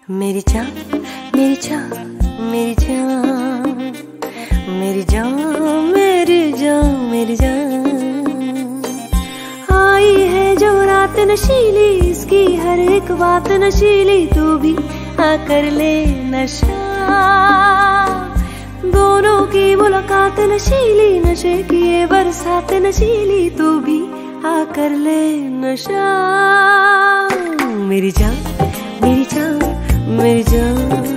मेरी जान मेरी जान मेरी जान मेरी जान मेरी जान मेरी जान। आई है जो रात नशीली, इसकी हर एक बात नशीली, तू भी आकर ले नशा। दोनों की मुलाकात नशीली, नशे की ये बरसात नशीली, तू भी आकर ले नशा। मेरी जान मेरी जान मेरी जान।